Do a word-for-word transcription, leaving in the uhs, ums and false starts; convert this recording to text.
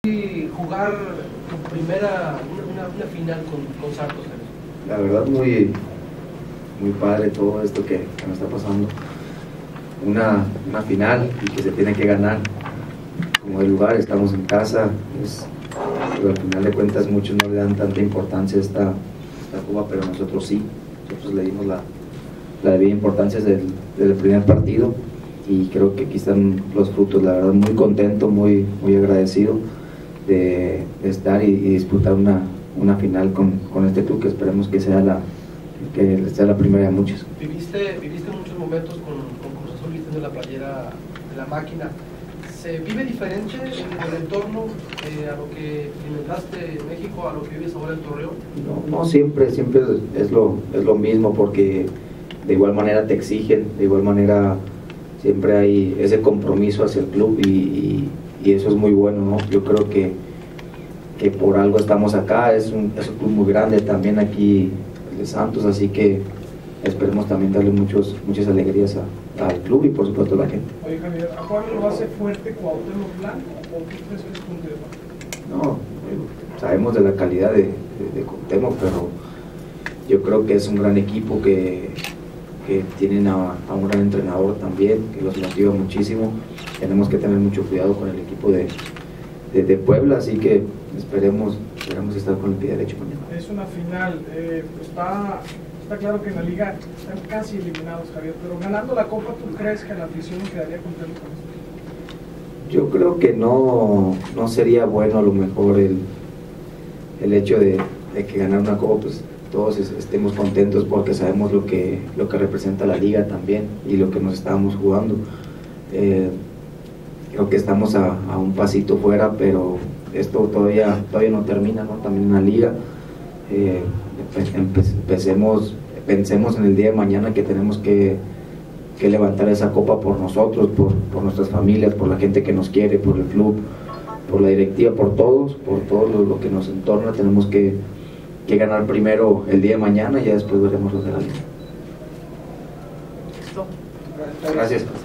jugar tu primera, una, una final con, con Santos? La verdad muy, muy padre todo esto que, que nos está pasando. Una, una final y que se tiene que ganar. Como de lugar, estamos en casa, es, pero al final de cuentas muchos no le dan tanta importancia a esta, esta Copa, pero nosotros sí, nosotros le dimos la, la debida importancia desde el, desde el primer partido y creo que aquí están los frutos. La verdad muy contento, muy, muy agradecido de, de estar y, y disputar una, una final con, con este club que esperemos que sea la, que sea la primera de muchos. Viviste, viviste muchos momentos con, con Cruz Azul, viste en la playera de la máquina. ¿Se vive diferente en el entorno eh, a lo que experimentaste en México, a lo que vives ahora en Torreón? No, no siempre, siempre es lo, es lo mismo, porque de igual manera te exigen, de igual manera siempre hay ese compromiso hacia el club y, y, y eso es muy bueno, ¿no? Yo creo que, que por algo estamos acá, es un, es un club muy grande también aquí de Santos, así que esperemos también darle muchos, muchas alegrías a, al club y por supuesto a la gente. Oye Javier, ¿a Juan lo hace fuerte Cuauhtémoc Blanco o qué crees que es punto de No, sabemos de la calidad de, de, de Cuauhtémoc, pero yo creo que es un gran equipo, que, que tienen a, a un gran entrenador también, que los motiva muchísimo. Tenemos que tener mucho cuidado con el equipo de, de, de Puebla, así que esperemos, esperemos estar con el pie derecho mañana. Es una final, eh, está, está claro que en la liga están casi eliminados, Javier, pero ganando la Copa, ¿tú crees que la afición quedaría contenta con esto? Yo creo que no, no sería bueno a lo mejor el, el hecho de, de que ganar una Copa, pues todos estemos contentos porque sabemos lo que, lo que representa la liga también y lo que nos estábamos jugando. Eh, creo que estamos a, a un pasito fuera, pero esto todavía, todavía no termina, ¿no? También en la liga. Eh, empecemos, pensemos en el día de mañana que tenemos que, que levantar esa copa por nosotros, por, por nuestras familias, por la gente que nos quiere, por el club, por la directiva, por todos, por todo lo, lo que nos entorna. Tenemos que, que ganar primero el día de mañana y ya después veremos los de la liga. ¿Listo? Gracias.